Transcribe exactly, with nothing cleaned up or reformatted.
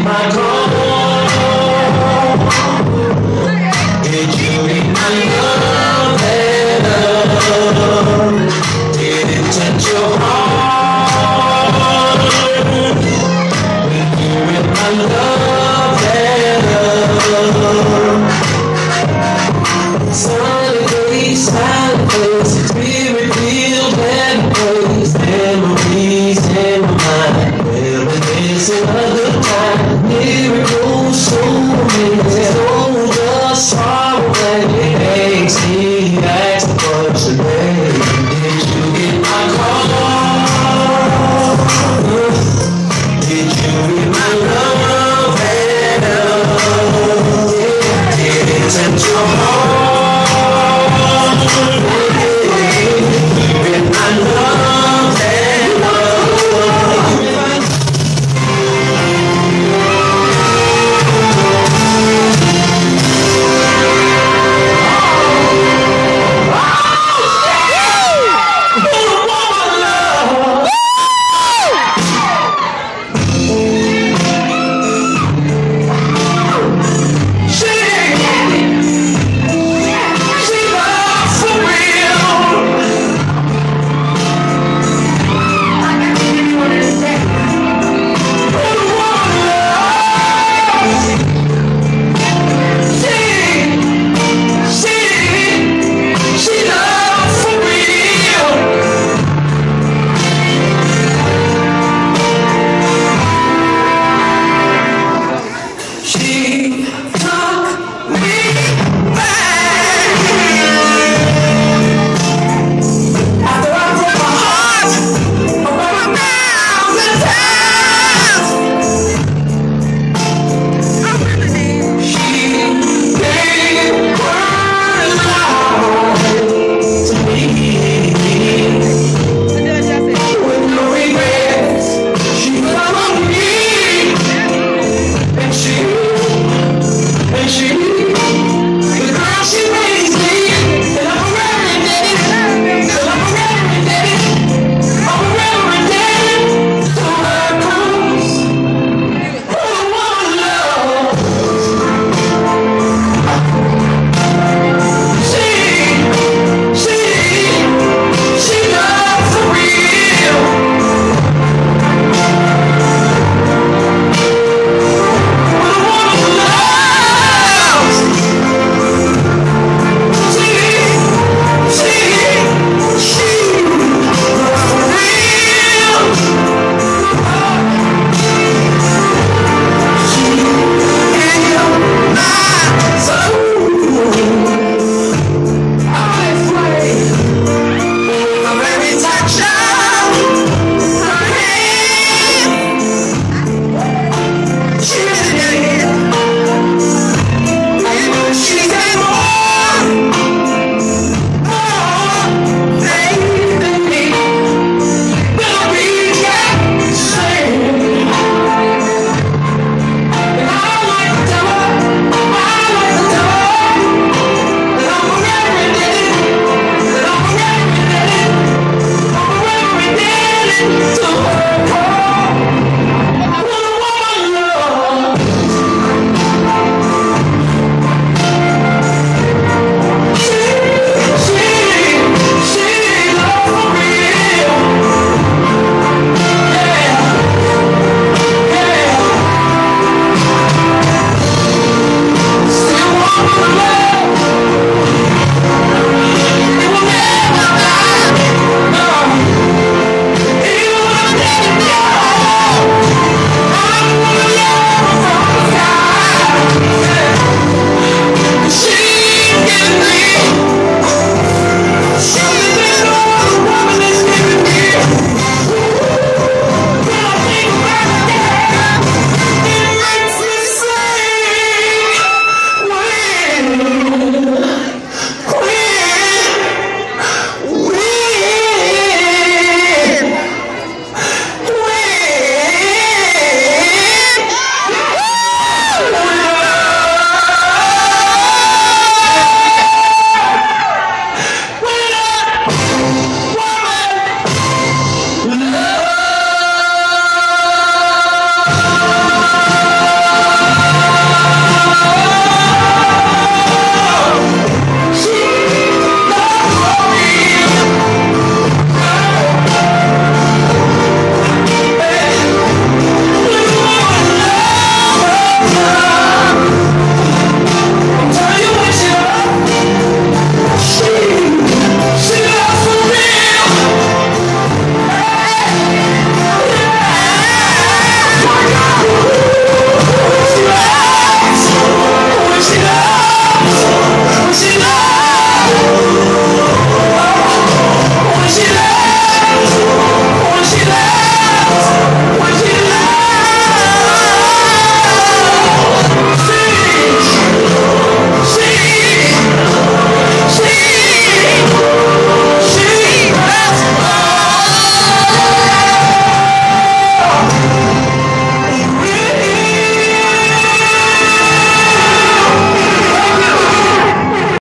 my call? Did you read my love letter? Did it touch your heart? When you read my love letter, sunny days, silent days, spirit filled happy days, memories in my mind. Well, there's another time, miracles so amazing, so just sorrow that it makes me ask the question, babe, did you get my call? Did you read my love letter? Did it touch your heart?